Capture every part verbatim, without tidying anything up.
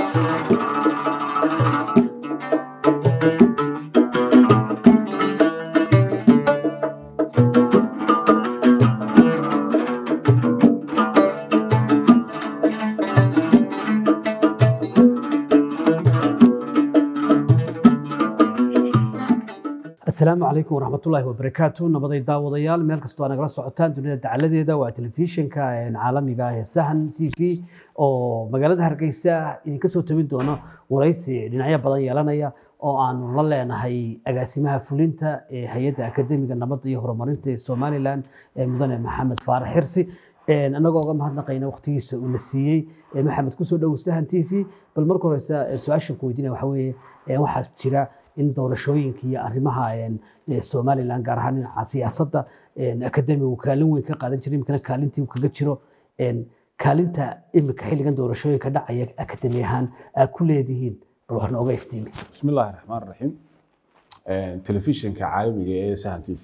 السلام عليكم ورحمة الله وبركاته نبضي داوديال مeel kastoo aan nagala socotaan dunida dacaladeeda waa telefishinka caalamiga ah ee Sahan T V oo magaalada Hargeysa idinka soo tabin doono waraysi dhinacyo badan yeelanaya oo aan la leenahay agaasimaha fulinta ee hay'adda akademiga nabadda iyo horumarinta ee Somaliland ee mudane Maxamed Faarax Xirsi anagoo uga mahadnaqayna waqtigiisa uu la siiyay Maxamed ku soo dhaw Sahan T V bal marka hore su'aasha ku weydiinay waxa weeye waxaas jira in doorashooyinka iyo arrimaha Somaliland gaar ahaan dhinaca siyaasadda akademigu kaalin weyn ka qaadan jiray imkana kaalintii uu kaga jiro kaalinta imika xilligan doorashooyinka dhacaya akademi ahaan aad ku leedihiin bal wax nooga iftiimi bismillaahir rahmaanir rahiim telefishinka caalamiga ee Sahan T V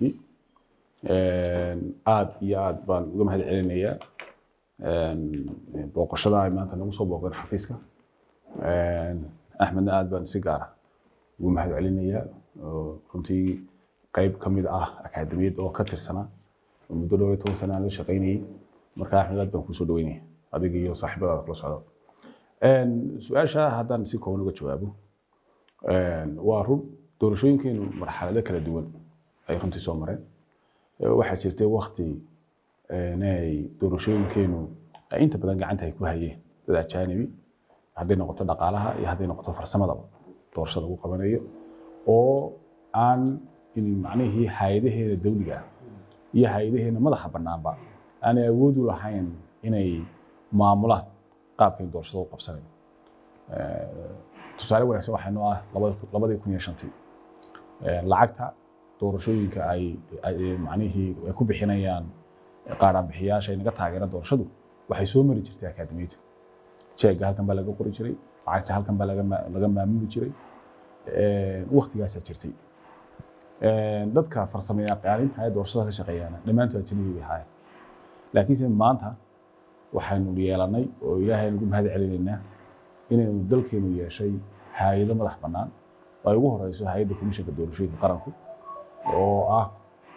aad iyo aad baan uga mahad celinayaa booqashada ay maanta nagu soo booqdeen xafiiska Axmedna aad baan si gaar ah ugu mahad celinayaa runtii qayb ka mid ah akademiyad oo ka tirsanaa muddo dhowr iyo toban sano la shaqeynayay marka Axmed aad baan ku soo dhaweynay adiga iyo saaxiibada kala socdo een su'aasha haddaan si kooban uga jawaabo een waa run doorashooyinkeenu marxalado kala duwan ay runtii soo mareen waxaa jirtay waqti inay doorashooyinkeenu ay inta badan gacanta ay ku hayeen dad ajnabi hadday noqoto dhaqaalaha iyo hadday noqoto farsamada doorashada uu qabanayo oo aan in macnaheedu hay'adaheeda dawliga iyo hay'adaheena madaxa banaanba aan awood u lahayn inay maamulaan qaabka doorashada u qabsanayo ee tusaale wanaagsan waxaynu ah labada kun iyo shantii ee lacagta doorashooyinka ay macnaheedu ay ku bixinayaan qaaraan bixiyaasha inaga taageera doorashadu waxay soo mari jirtay akademiyada jeeg halkan baa laga qori jiray lacagta halkan baa laga laga maamuli jiray ee waqtigaas jirtay ee dadka farsamada qaalinta ay doorashada ka shaqeeyaan dhamaantood ajnabi ah laakiin si maanta waxaanu yeelanay oo Ilaahay nagu mahad celinaynaa inaynu dalkeenu yeeshay hay'ado madax banaan oo ay ugu horeyso hay'adda komishanka doorashooyinka qaranku oo ah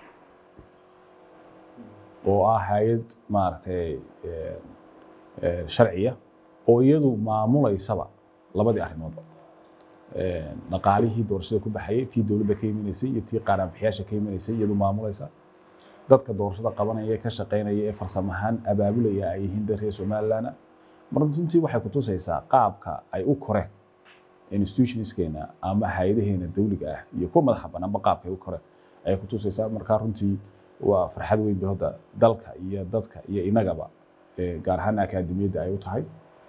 oo ah hay'ad maartay ee sharciya oo iyadu maamuleysaba labadii arrimoodba ee dhaqaalihii doorashada ku baxayay tii dawladda ka imaneysay iyo tii qaran bixiyaasha ka imaneysay iyadu maamuleysa dadka doorashada qabanaya ee ka shaqeynaya ee farsamahan abaabulaya ay yihiin dadka Somaliland maruntii waxay ku tusaysaa qaabka ay u koreen institutionskeena ama hay'adaheena dawliga ah iyo kuwa madaxa banaanba qaabka ay u koreen ay ku tusaysaa marka runtii waa farxad weyn bihooda dalka iyo dadka iyo inagaba ee gaar ahaan akademiyada ay u tahay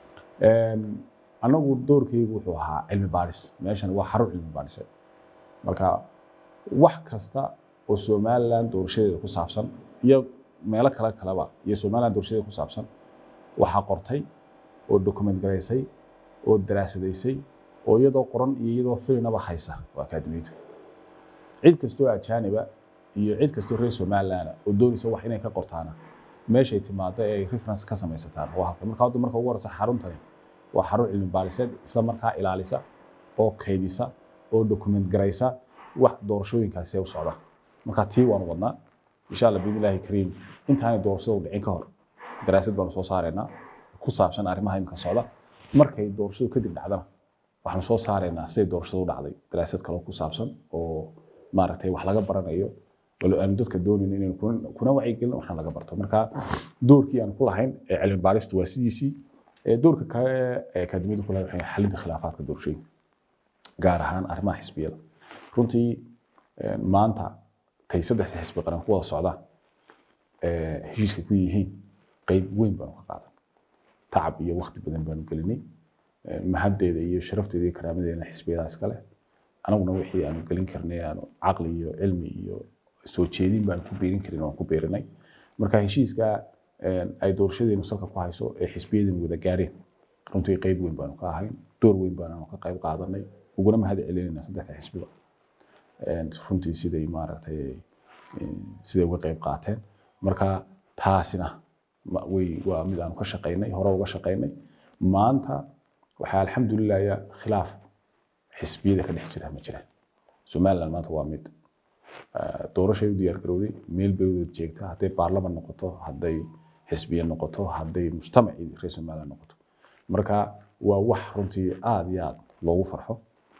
een anagu doorkaygu wuxuu ahaa cilmi baaris meeshan waa xarun cilmi baaris marka wax kasta oo Somaliland doorashadeeda ku saabsan iyo meelo kala kalaba iyo Somaliland doorashadeeda ku saabsan waxa qortay oo document gareysay oo daraasadeysay oo iyadoo qoran iyo iyadoo filinaba haysa waa akademiyada cid kastoo ajnabiba iyo cid kastoo reer Somaliland oo doonaysa wax inay ka qortaana meeshay timaado ay reference ka samaysataan waa halka marka hadda marka ugu horeysa xaruntani waa xarun cilmi baariseed isla markaa ilaalisa oo kaydisa oo document garaysa wax doorashooyinkaasi u socda marka tii waan wadnaa insha Allah billahi kariim intaan doorashadu dhicin ka hor daraasad baan soo saareynaa ku saabsan arrimaha imka socda markay doorashadu kadib dhacdana waxaan soo saareynaa si doorashadu dhacday daraasad kale ku saabsan oo maaragtay wax laga baranayo wala aan dadka doonayeen inay kuna wacyi gelin waxna laga barto marka doorkii aan ku lahayn ee cilmi baaristu waa sidiisii doorka kale ee akademiyadu ku leedahay xalinta khilaafaadka doorashooyinka gaar ahaan arrimaha xisbiyada runtii maanta tay saddex xisbi qaran ku wada socdaan ee heshiiska ku yihiin qayb weyn baan ka qaadan tacab iyo waqti badan baan gelinay mahaddeeda iyo sharafteeda iyo karaamadeena xisbiyadaas kale anaguna wixii aan gelin karnay aan aqli iyo cilmi iyo soo jeedin baan ku beerin karin oo ku beerinay marka heshiiska ay doorashadeenu salka ku hayso ee xisbiyadeenu wada gaareen runtii qayb weyn baan ka ahayn door weyn baan ka qayb qaadanay uguna mahad celinayna saddexda xisbiga ee runtii siday maaragtay siday uga qayb qaateen marka taasina way waa mid aan ka shaqeynay hore uga shaqeynay maanta waxaa alxamdulilah ya khilaaf xisbiyada ka dhex jira ma jiraan somaliland maanta waa mid doorashay u diyaar garowday meel bay u jeegtaa hadday baarlaman noqoto hadday xisbiya noqoto hadday mujtamacii reer somaliland noqoto marka waa wax runtii aad iyo aad loogu farxo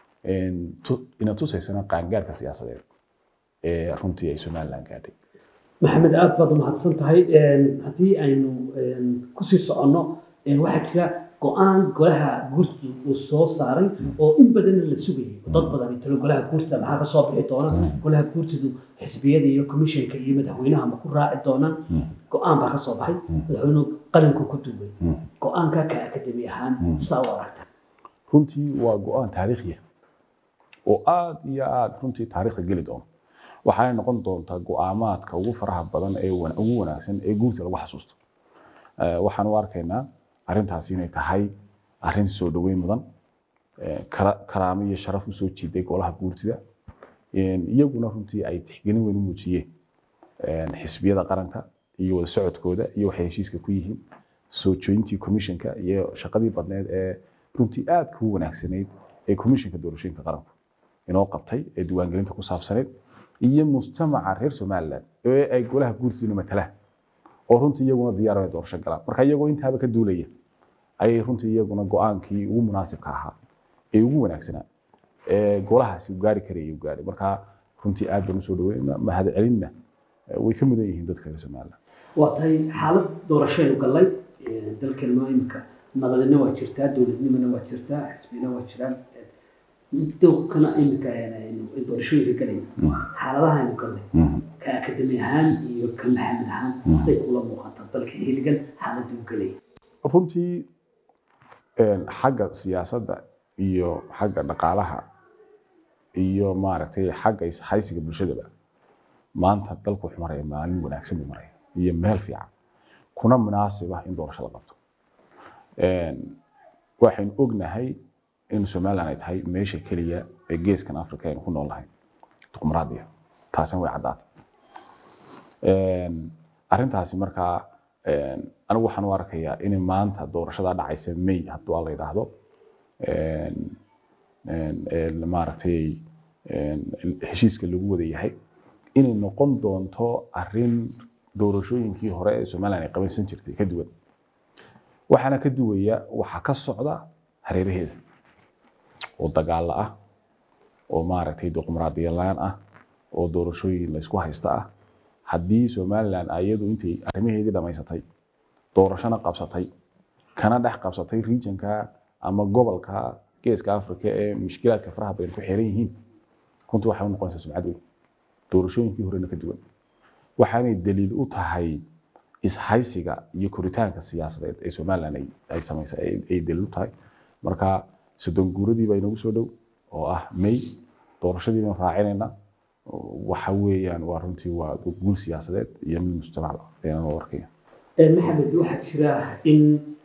ina tusaysana qaangaarka siyaasadeed ee runtii ay somaliland gaadhay maxamed aad baad u mahadsan tahay haddii aynu kusii soconno waxaa jira go-aan golaha guurta uu soo saaray oo in badan la sugayay dad badan intalo golaha guurta maxaa ka soo bixi doona golaha guurtadu xisbiyada iyo commissionka iyo madaxweynaha ma ku raaci doonaan go-aan baa ka soo baxay madaxweynuhu qalinka ku duubay go-aanka ka akademi ahaan saa u aragta runtii waa go-aan taariikhi ah oo aad iyo aad runtii taariikhda geli doona waxay noqon doontaa go'aamaadka ugu faraha badan ee ugu wanaagsan ee guurta lagu xasuusto waxaan u arkaynaa arrintaasi inay tahay arrin soo dhaweyn mudan karaamo iyo sharaf u soo jiiday golaha guurtida iyaguna runtii ay tixgelin weyn u muujiyeen xisbiyada qaranka iyo wada socodkooda iyo waxay heshiiska ku yihiin soo joojintii commissionka iyo shaqadii badneed ee runtii aad ku wanaagsanayd ee commissionka doorashooyinka qaranku inoo qabtay ee diiwaangelinta ku saabsaneyd iyo mujtamaca reer somaliland ee ay golaha guurtida matalaan oo runtii iyaguna diyaar ay doorasho galaan marka iyagoo intaaba ka duulaya ayay runtii iyaguna go'aankii ugu munaasibka ahaa ee ugu wanaagsanaa ee golahaasi u gaari karayay u gaari marka runtii aad baan u soo dhaweynaa mahad celinna way ka mudan yihiin dadka reer somaliland waa tahay xaalad doorashaynu gallay dalkeena imika nabadina waa jirtaa dowladnimona waa jirtaa xisbina waa jiraan dowkana imika doorashooyinka galay xaaladaha aynu gallay ka akademi ahaan iyo ka maxamed ahaan siday kula muuqataa dalka xilligan xaaladda u galay runtii xagga siyaasadda iyo xagga dhaqaalaha iyo maaragtay xagga haysiga bulshadaba maanta dalku wuxuu maraya maalin wanaagsan buu maraya iyo meel fiican kuna munaasib ah in doorasho la qabto waxaynu ognahay in somaliland ay tahay meesha keliya ee geeskan afrika aynu ku nool nahay dimuqraadiya taasina way caddaatay arrintaasi markaa anigu waxaan u arkayaa in maanta doorashada dhacaysa may hadduu la yidhaahdo maaragtay heshiiska lagu wada yahay inay noqon doonto arrin doorashooyinkii hore ee somaliland ay qabansan jirtay ka duwan waxaana ka duwaya waxa ka socda hareeraheeda oo dagaal ah oo maaragtay dimuqraadiya laan ah oo doorashooyin la isku haysta ah haddii somaliland ayadu intay arrimaheedii dhamaysatay doorashana qabsatay kana dhex qabsatay regionka ama gobolka geeska afrika ee mushkilaadka faraha badan ku xiran yihiin runtii waxay u noqonaysaa sumcad weyn doorashooyinkii horena ka duwan waxaanay daliil u tahay ishaysiga iyo koritaanka siyaasadeed ee somaliland ay samaysay ay daliil u tahay marka soddon guuradii baa inagu soo dhow oo ah may doorashadii baan raacinayna waxa weeyaan waa runtii waa guul siyaasadeed iyo mid mujtamac ayaan u arkaya maxamed waxaa jira in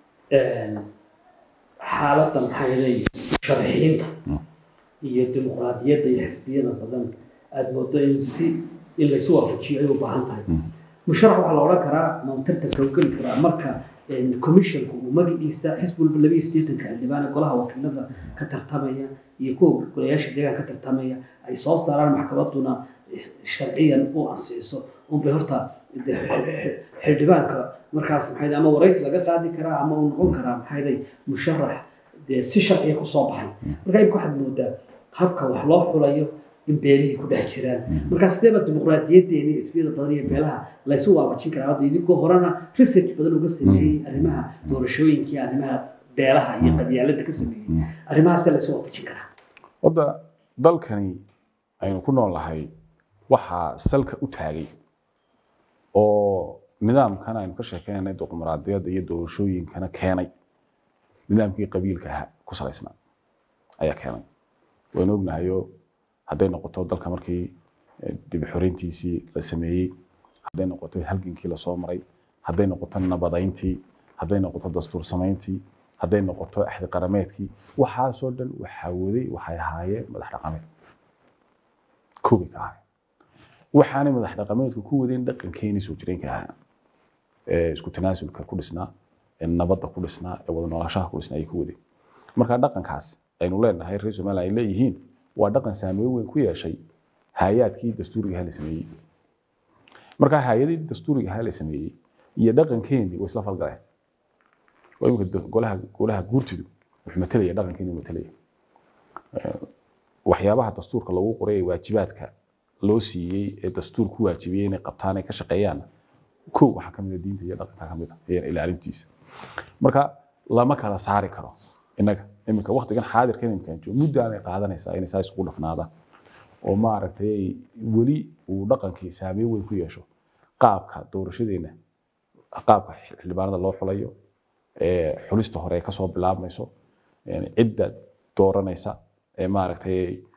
xaaladda maxaayaday sharxiinta iyo dimuqraadiyadda iyo xisbiyada badan aada moodo in si in laysu waafajiyo ay u baahan tahay musharax waxaa la odhan karaa ma tartanka u geli karaa marka commissionku uu magaciisa xisbi walba laba iyo siddeetanka xildhibaan golaha wakiilada ka tartamaya iyo kuwa golayaasha deegaanka ka tartamaya ay soo saaraan maxkamaduna sharciyan u ansixiso unbay horta xildhibaanka markaas maxay ama warays laga qaadi karaa ama uu noqon karaa maxay musharax dee si sharciya ku soo baxay marka imka waxaad moodaa habka wax loo xulayo in beelihii ku dhex jiraan marka sideeba dimuqraadiyadeeni xisbiyada badan iyo beelaha laysu waafajin karaa hadda idinkoo horena research badan uga sameeyey arrimaha doorashooyinkii arrimaha beelaha iyo qabyaaladda ka sameeyey arrimahaas laysu waafajin karaa wadda dalkani aynu ku nool nahay waxaa salka u taagay oo nidaamkan aynu ka sheekeynay dimuqraadiyadda iyo doorashooyinkana keenay nidaamkii qabiilka ahaa ku salaysnaa ayaa keenay waynu ognahayo hadday noqoto dalka markii dib xoreyntiisii la sameeyey hadday noqoto halgankii la soo maray hadday noqoto nabadayntii hadday noqoto dastuur samayntii hadday noqoto axdi qarameedkii waxaasoo dhan waxaa waday waxay ahaayeen madax dhaqameed koobi ka ahay waxaanay madax dhaqameedku ku wadeen dhaqankeeni soo jireenka ahaa ee isku tanaasulka ku dhisnaa ee nabadda ku dhisnaa ee wada noolaanshaha ku dhisnaa ay ku wadeen marka dhaqankaas aynu leenahay reer Soomaaliya ay leeyihiin waa dhaqan saameyn weyn ku yeeshay hay'adkii dastuuriga ah la sameeyay marka hay'adii dastuuriga ah la sameeyay iyo dhaqankeedii way isla falgaleen way imka golaha golaha guurtidu wuxuu matalaya dhaqankeedii matalaya waxyaabaha dastuurka lagu qoray waajibaadka loo siiyay ee dastuurku waajibiyay inay qabtaan ay ka shaqeeyaan koow waxa kamid ah diinta iyo dhaqanka kamid ah ee ilaalintiisa marka lama kala saari karo inaga iminka waqtigan xaadirkan imkaan joogo muddo ay qaadanaysaa inay saas ugu dhafnaada oo ma aragtay wali uu dhaqankii saameyn weyn ku yeesho qaabka doorashadeena qaabka xildhibaanada loo xulayo ee xulista hore ka soo bilaabmayso cidda dooranaysa ee ma aragtay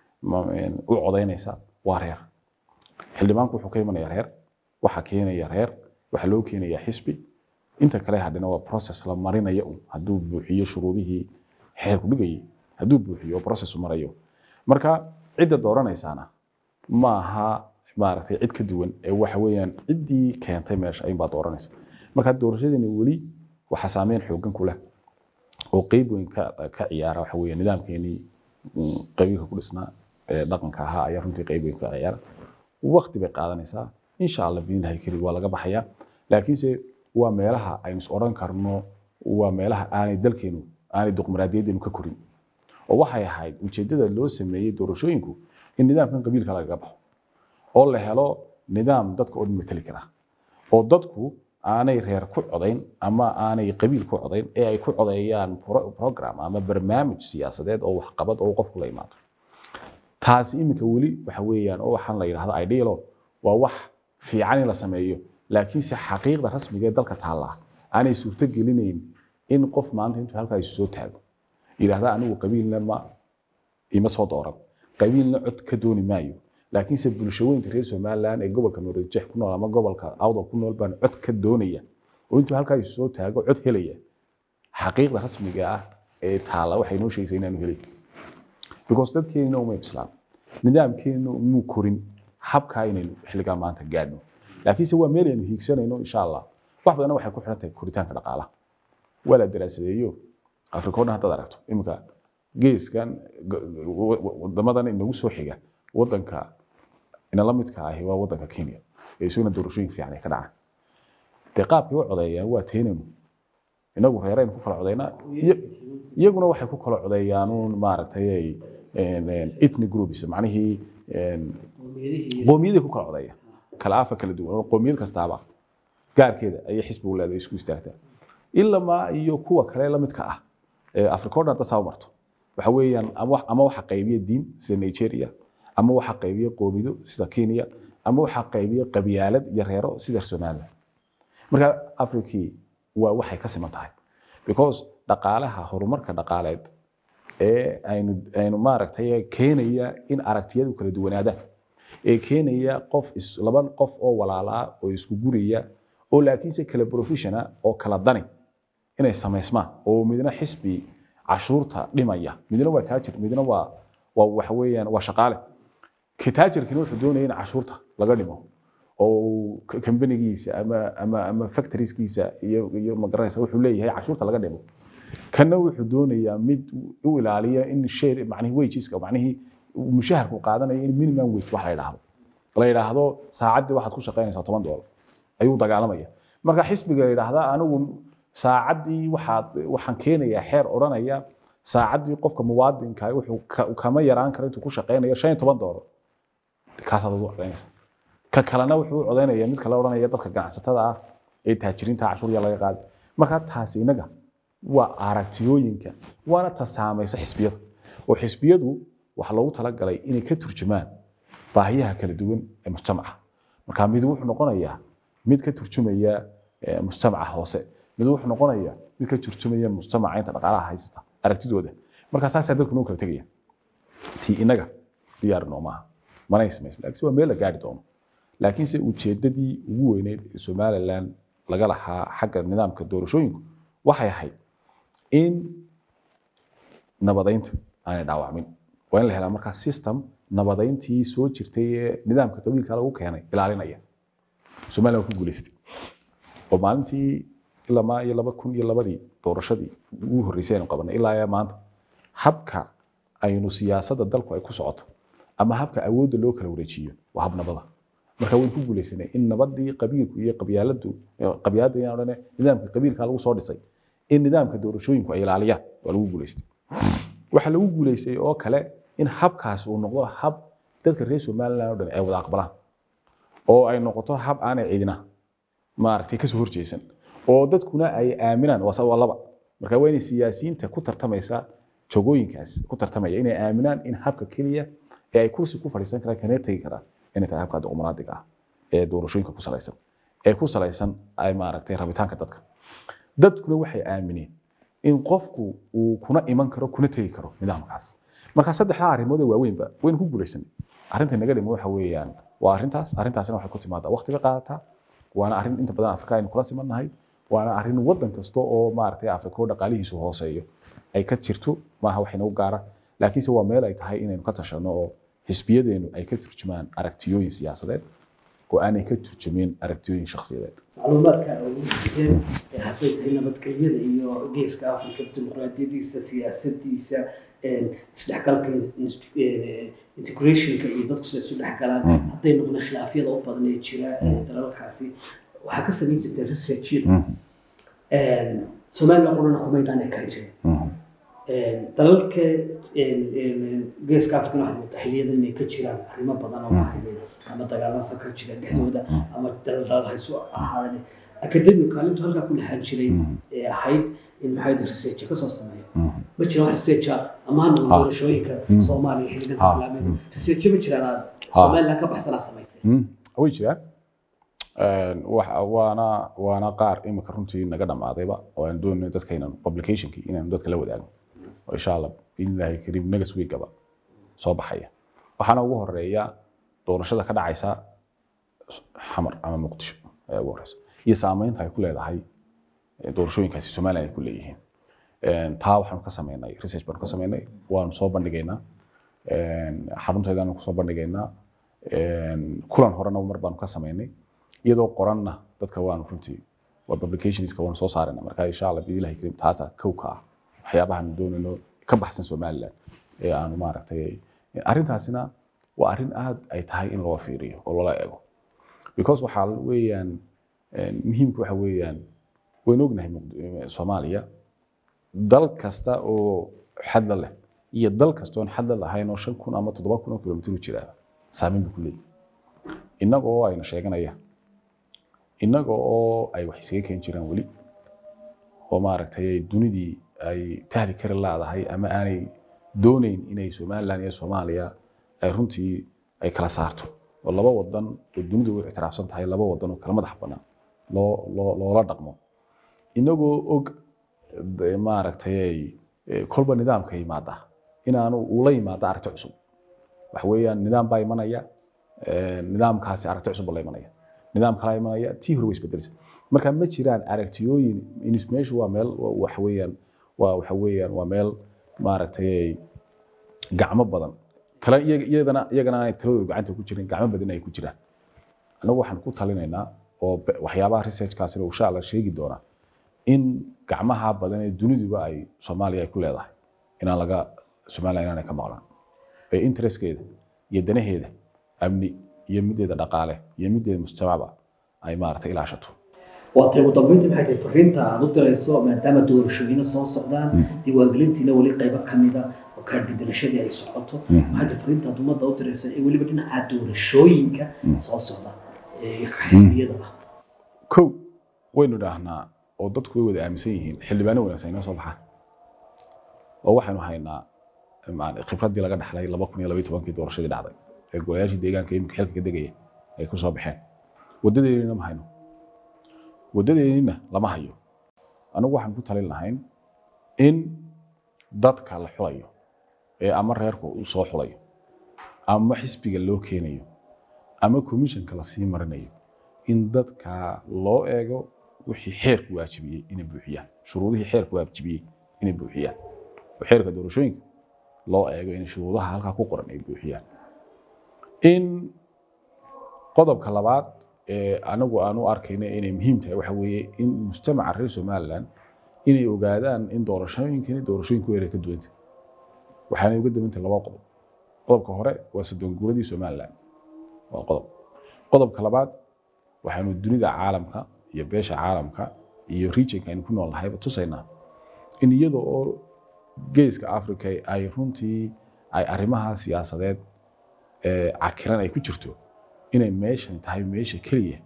u codeynaysa waa reer xildhibaanku wuxuu ka imanayaa reer waxa keenaya reer waxa loo keenayaa xisbi inta kale hadana waa process la marinayo haduu buuxiyo shuruudihii xeerku dhigay haduu buuxiyo process marayo marka cidda dooranaysaana ma aha maaragtay cid ka duwan ee waxa weeyaan ciddii keentay meesha ay baa dooranaysa marka doorashadeena wali waxa saameyn xoogan ku leh oo qayb weyn ka ka ciyaara waxa weeyaan nidaamkeenii qabiilka ku dhisnaa ee dhaqanka ahaa ayaa runtii qayb weyn ka ciyaara waqti bay qaadanaysaa insha Allah biinahay kari waa laga baxaya laakiin se waa meelaha aynu oran karno waa meelaha aanay dalkeenu aanay dimuqraadiyadeenu ka korin oo waxay ahayd ujeedada loo sameeyay doorashooyinku in nidaamkan qabiilka laga baxo oo la helo nidaam dadka oo matali kara oo dadku aanay reer ku codeyn ama aanay qabiil ku codeyn ee ay ku codeeyaan program ama barnaamij siyaasadeed oo wax qabad oo qofku la imaado taasi imika wali waxa weeyaan oo waxaan la yiraahdo ideal waa wax fiican in la sameeyo laakiin si xaqiiqda rasmiga ee dalka taala aanay suurto gelinayn in qof maanta intuu halkaas soo taago yiraahdo anigu qabiilna ma ima soo dooran qabiilna cod ka dooni maayo laakiin se bulshooyinka reer Soomaaliland ee gobolka Murujeex ku nool ama gobolka Awdal ku nool baan cod ka doonaya oo intuu halkaas soo taago cod helaya xaqiiqda rasmiga ah ee taala waxay noo sheegaysaa inaanu helay because dadkeena uma islaam nidaamkeenu muu korin habka inaynu xilliga maanta gaadhno laakiin se waa meel aynu hiigsanayno insha Allah wax badan waxay ku xiran tahay koritaanka dhaqaalaha wala daraasadeeyo Afrika oo dhan hadda aragto imika geeskan wadamadan inagu soo xiga wadanka ina la midka ah waa wadanka Kenya ee isuna doorashooyin fiican ay ka dhacaan deeqaabkii u codeeyaan waa teenayno inagu reereen ku kala codeynaa iyaguna waxay ku kala codeeyaan maaragtay ethnic groups macnaheedu qoomiyadii ku kala codeeya kala afa kala duwan qoomiyad kastaaba gaarkeeda ay xisbi u leedahay isku istaagta illa ma iyo kuwa kale la midka ah ee Afrika oo dhan taasoo marto waxa weeyaan ama ama waxa qaybiye diin sida Nigeria ama waxa qaybiye qoomido sida Kenya ama waxa qaybiye qabyaalad iyo reero sida Soomaaliya marka Afrikii waa waxay ka siman tahay because dhaqaalaha horumarka dhaqaaleed ee aynu aynu maaragtay keenaya in aragtiyadu kala duwanaadaan ee keenaya qof laba qof oo walaala oo isku guriya oo laakiin se kala professional oo kala dani inay sameysmaan oo midna xisbi cashuurta dhimaya midna waa taajir midna waa waa waxa weeyaan waa shaqaale ka taajirkina wuxuu doonaya in cashuurta laga dhimo oo company-giisa ama ama ama factories-kiisa iyo iyo magaranaysa wuxuu leeyahay cashuurta laga dhimo kana wuxuu doonayaa mid u ilaaliya in share macnaheedu wages-ka macnaheedu mushaharku qaadanaya in minimum wage wax la yiraahdo la yiraahdo saacadii waxaad ku shaqeynaysaa toban doolar ayuu dagaalamaya marka xisbiga yiraahda anigu saacadii waxaad waxaan keenayaa xeer oranaya saacadii qofka muwaadinka wuxuu kama yaraan karo intuu ku shaqeynayo shan iyo toban doolar kaas aad ugu codeynaysaa ka kalena wuxuu codeynaya mid kale oranaya dadka ganacsatada ah ee taajiriinta cashuur ya laga qaad marka taasi inaga waa aragtiyooyinka waana tasaamaysa xisbiyada oo xisbiyadu waxa loogu talagalay inay ka turjumaan baahiyaha kala duwan ee mujtamaca marka mid wuxuu noqonayaa mid ka turjumaya mujtamaca hoose mid wuxuu noqonayaa mid ka turjumaya mujtamaca inta dhaqaalaha haysta aragtidooda marka saas dadku noo kala tagayaan tii inaga diyaar noomaa mana ismayso laakiin waa meel la gaari doono laakiin se ujeedadii ugu weyneed ee Somaliland laga lahaa xagga nidaamka doorashooyinku waxay ahayd in nabadeynta aanay dhaawacmin waa in la helaa markaa system nabadeyntii soo jirtay ee nidaamka qabiilka lagu keenay ilaalinaya Soomaaliya ku guuleysatay oo maalintii ilaa ma iyo laba kun iyo labadii doorashadii ugu horeysay aan qabanay ilaa maanta habka aynu siyaasadda dalku ay ku socoto ama habka awoodda loo kala wareejiyo waa hab nabada marka way ku guuleysanay in nabadii qabiilku iyo qabyaaladu qabyaalada inaan odhane nidaamka qabiilka lagu soo dhisay in nidaamka doorashooyinku ay ilaaliyaan waa lagu guuleystay waxa lagu guuleystay oo kale in habkaas uu noqdo hab dadka reer Soomaaliland oo dhan ay wada aqbalaan oo ay noqoto hab aan ciidina maaragtay ka soo horjeesan oo dadkuna ay aaminaan waa sabab laba marka waa in siyaasiyiinta ku tartamaysa jogooyinkaas ku tartamaya inay aaminaan in habka kaliya ee ay kursi ku fadhiisan karaan kana tagi karaan inay tahay habka dimuqraadiga ah ee doorashooyinka ku salaysan ee ku salaysan ay maaragtay rabitaanka dadka dadkuna waxay aamineen in qofku uu kuna iman karo kuna tagi karo nidaamkaas marka saddexda arrimood ee waaweynba weyn ku guuleysan arrinta naga dhimo waxa weeyaan waa arrintaas arrintaasina waxay ku timaadaa waqtiga qaadata waana arrin inta badan Afrika aynu kula simannahay waana arrin wadan kasta oo maaragtay Afrika oo dhaqaalihiisu hooseeyo ay ka jirto maaha waxayna u gaara laakiinse waa meel ay tahay inaynu ka tashano oo xisbiyadeenu ay ka turjumaan aragtiyooyin siyaasadeed oo aanay ka turjumin aragtiyooyin shakhsiyadeed macluumaadka ugu muhiimsan ee hadday tahay nabadgelyada iyo geeska Afrika dimuqraadiyadiisa siyaasadiisa isdhexgalka integrationka iyo dadku sida isu dhexgalaan hadday noqdaan khilaafyada u badan ee jira dalalkaasi waxaa ka samayn jirtay researchiyada Soomaaliya qolana kumaydaan ay ka jireen dalalka geeska Afrika waxaa muddo xilliyada inay ka jiraan arrimo badan oo maxkamada ama dagaalada ka jira dhexdooda ama dalal hayso ahaadeen academic kaalintu halka ku lahaan jiray ee ahayd in maxay research ka soo sameeyo ma jiro wax research ama aan doorashooyinka Soomaaliya xilliga bilaabay research ma jiraan Soomaaliya ka baxsan samaystay way jiraan waana waana qaar imika runtii naga dhamaadayba oo aan doonay dadkayna publicationkii inaan dadka la wadaago oo insha Allah billahi karim naga soo gaba soo baxaya waxaana ugu horeeya doorashada ka dhacaysa xamar ama muqdisho ee ugu horeysa iyo saameynta ay ku leedahay doorashooyinkaasi Soomaaliya ay ku leeyihiin een taa waxaan ka sameynay research baan ka sameynay waan soo bandhigaynaa een xarunteedana ku soo bandhigaynaa een kulan horena mar baan ka sameynay iyadoo qoranna dadka waan runtii waa publicationska waan soo saarnaa marka insha Allah billahi karim taasa kowka waxyaabahan doonayno ka baxsan Soomaaliland ee aan maaragtay arrintaasina waa arrin aad ay tahay in loo fiiriyo oo loo eego because waxa weeyaan muhiimku waxa weeyaan weyn ognahay Soomaaliya dal kasta oo xad leh iyo dal kasta oo xad lahayn oo shan kun ama toddoba kun oo kiiloomitir u jira saameyn ku leeyahay inaga oo ayna sheeganaya inaga oo ay wax isaga keen jiraan wali oo maaragtay dunidii ay tahli kar laadahay ama aanay doonayn inay Soomaaliland iyo Soomaaliya ay runtii ay kala saarto oo laba wadan oo dunidu u ictiraafsan tahay laba wadan oo kala madax banaan loo loo loola dhaqmo inagoo og maaragtay kolba nidaamka yimaada inaanu ula yimaado aragti cusub wax weeyaan nidaam baa imanaya nidaamkaasi aragti cusub la imanaya nidaam kala imanaya tii hore way isbedelaysa marka ma jiraan aragtiyooyin meeshu waa meel wax weeyaan waa wax weeyaan waa meel maaragtay gacmo badan kala iyadana iyagana ay taloodo gacanta ku jireen gacmo badan ay ku jiraan anagu waxaan ku talinaynaa oo waxyaabaha researchkaasina uu insha Allah sheegi doona in gacmaha badan ee duniduba ay Soomaaliya ay ku leedahay in laga Soomaaliya inaan ka maqlaan ee interestkeeda iyo danaheeda amni iyo mideeda dhaqaale iyo mideeda mujtamaca ay maartay ilaashato waatay ugu dambeyntii maxay tahay fariinta aad u dirayso maadaama doorashooyina soo socdaan diiwaangelintiina wali qayb ka mid ah oo ka bedelashadii ay socoto maxay tahay fariinta aad ummadda u dirayso ee waliba dhinaca doorashooyinka soo socda ee xisbiyada ko waynu dhahnaa oo dadku way wada aaminsan yihiin xildhibaano wanaagsan inoo soo baxaan oo waxaanu haynaa macna khibradii laga dhaxlay laba kun iyo laba iyo toban kii doorashadii dhacday ee golayaashii deegaanka imika xilka ka degaya ay ku soo baxeen wadadeedina ma hayno wadadeedina lama hayo anigu waxaan ku talin lahayn in dadka la xulayo ee ama reerku uu soo xulayo ama xisbiga loo keenayo ama commissionka la sii marinayo in dadka loo eego wixii xeerku waajibiyay inay buuxiyaan shuruudihii xeerku waajibiyay inay buuxiyaan xeerka doorashooyinka loo eego in shuruudaha halka ku qoran ay buuxiyaan in qodobka labaad ee anagu aanu arkayna inay muhiim tahay waxa weeye in mujtamaca reer Soomaaliland inay ogaadaan in doorashooyinkani doorashooyinku ay ka duwan tahay waxaana uga damantay laba qodob qodobka hore waa soddon guuradii Somaliland waa qodob qodobka labaad waxaanu dunida caalamka iyo beesha caalamka iyo regionka aynu ku nool nahay tusaynaa in iyadoo oo geeska Afrika ay runtii ay arrimaha siyaasadeed ee cakiran ay ku jirto inay meeshan tahay meesha kaliya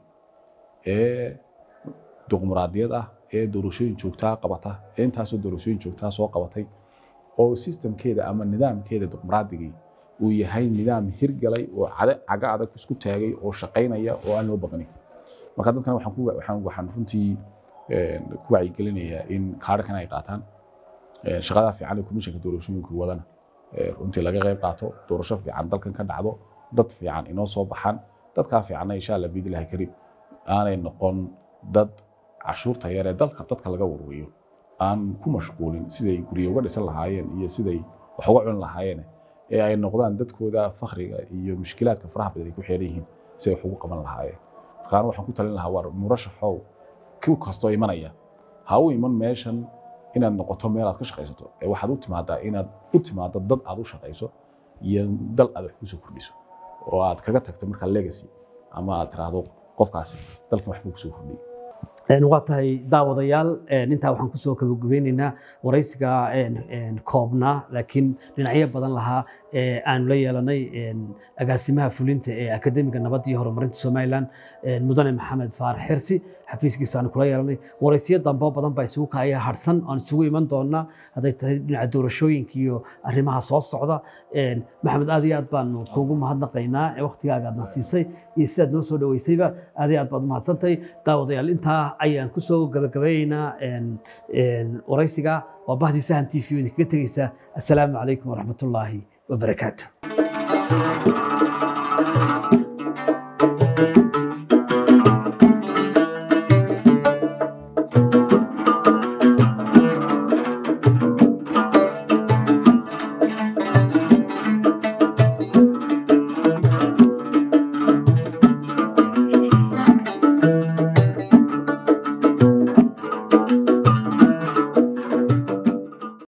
ee dimuqraadiyad ah ee doorashooyin joogtaa qabata ee intaas oo doorashooyin joogtaa soo qabatay oo systemkeeda ama nidaamkeeda dimuqraadiga uu yahay nidaam hirgalay oo caga adag isku taagay oo shaqeynaya oo aan loo baqanin marka dadkan waxaan ku waxaan waxaan runtii ku wacyigelinayaa in kaarkan ay qaataan shaqada fiican ee komishanka doorashooyinka wadana runtii laga qayb qaato doorasho fiican dalkan ka dhacdo dad fiican inoo soo baxaan dadka fiican insha Allah biidilaahi kariim aanay noqon dad cashuurta yar ee dalka dadka laga warwariyo aan ku mashquulin siday guriga uga dhisan lahaayeen iyo siday wax uga cun lahaayeen ee ay noqdaan dadkooda fakhriga iyo mushkilaadka faraha badan ay ku xeeran yihiin si ay wax ugu qaban lahaayeen markaan waxaan ku talin lahaa war murashaxow ku kasto imanaya ha u iman meeshan inaad noqoto meel aad ka shaqaysato ee waxaad u timaadaa inaad u timaado dad aad u shaqayso iyo dal aad wax ku soo kordhiso oo aad kaga tagto marka legacy ama aad tiraahdo qofkaasi dalkan wax ku soo kordhiyay een waa tahay daawadayaal een inta waxaan ku soo gabagabeynaynaa waraysiga een een koobna laakiin dhinacyo badan lahaa ee aan la yeelanay een agaasimaha fulinta ee akademiga nabadda iyo horumarinta Somaliland een mudane Maxamed Faarax Xirsi xafiiskiisa aan kula yeelanay waraysiyo dambe badan baa isugu kaaya harsan aan isugu iman doona haday tahay dhinaca doorashooyinka iyo arrimaha soo socda een Maxamed aad iyo aad baan kuugu mahadnaqaynaa ee waqtigaaga aad nasiisay iyo sidaad noo soo dhaweysayba aad iyo aad baad mahadsantahay daawadayaal inta ayaan ku soo gabagabeynaa een een waraysiga waa Bahdi Sahan T V kaga tagaysa assalaamu calaykum waraxmatullaahi wabarakaatuh